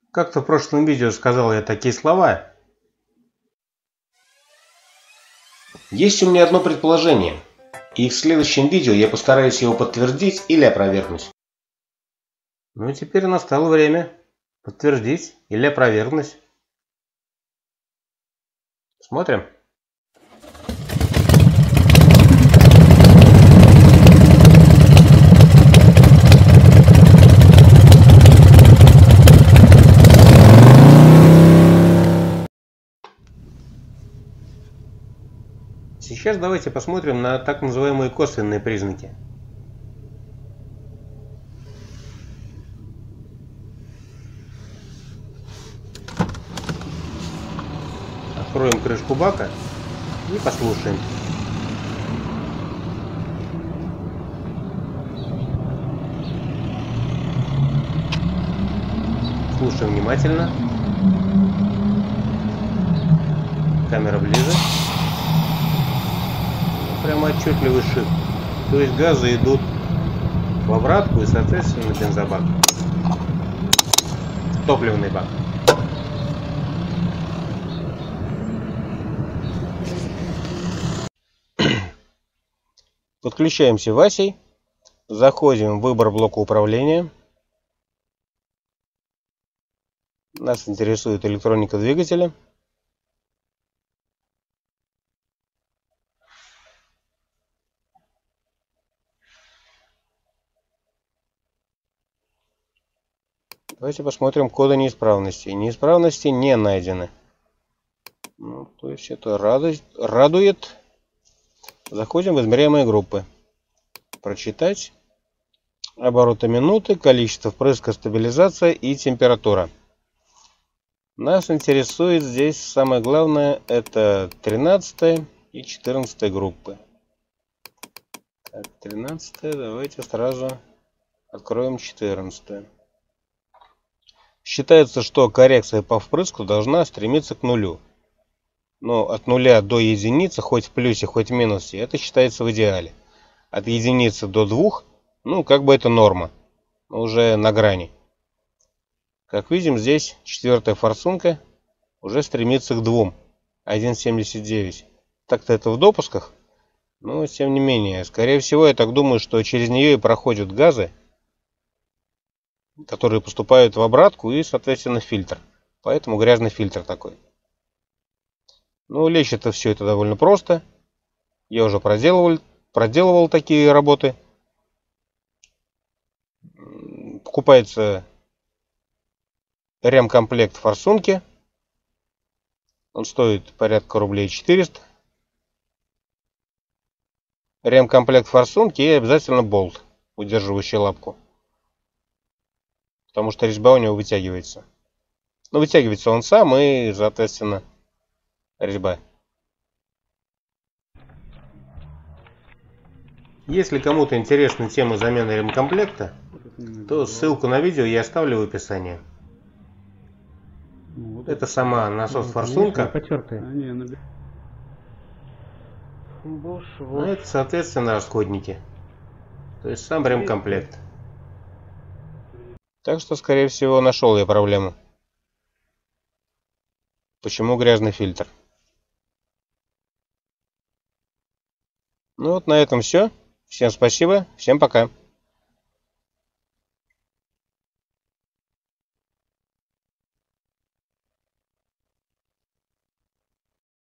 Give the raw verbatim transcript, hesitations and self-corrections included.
Как-то в прошлом видео сказал я такие слова. Есть у меня одно предположение, и в следующем видео я постараюсь его подтвердить или опровергнуть. Ну и теперь настало время подтвердить или опровергнуть. Смотрим. Сейчас давайте посмотрим на так называемые косвенные признаки. Откроем крышку бака и послушаем. Слушаем внимательно. Камера ближе. Прямо отчетливый шип. То есть газы идут в обратку и, соответственно, бензобак. Топливный бак. Подключаемся васей. Заходим в выбор блока управления. Нас интересует электроника двигателя. Давайте посмотрим коды неисправности. Неисправности не найдены. Ну, то есть это радует. радует. Заходим в измеряемые группы. Прочитать. Обороты минуты, количество впрыска, стабилизация и температура. Нас интересует здесь самое главное, это тринадцатая и четырнадцатая группы. Так, тринадцатая, давайте сразу откроем четырнадцатую. Считается, что коррекция по впрыску должна стремиться к нулю. Но от нуля до единицы, хоть в плюсе, хоть в минусе, это считается в идеале. От единицы до двух, ну, как бы это норма. Уже на грани. Как видим, здесь четвертая форсунка уже стремится к двум. один семьдесят девять. Так-то это в допусках. Но, тем не менее, скорее всего, я так думаю, что через нее и проходят газы, которые поступают в обратку и, соответственно, фильтр. Поэтому грязный фильтр такой. Ну, лечит все это довольно просто. Я уже проделывал, проделывал такие работы. Покупается ремкомплект форсунки. Он стоит порядка рублей четыреста. Ремкомплект форсунки и обязательно болт, удерживающий лапку. Потому что резьба у него вытягивается. Но вытягивается он сам и, соответственно, резьба. Если кому-то интересна тема замены ремкомплекта, то ссылку на видео я оставлю в описании. Это сама насос-форсунка. А это, соответственно, расходники. То есть сам ремкомплект. Так что, скорее всего, нашел я проблему. Почему грязный фильтр? Ну вот на этом все. Всем спасибо. Всем пока.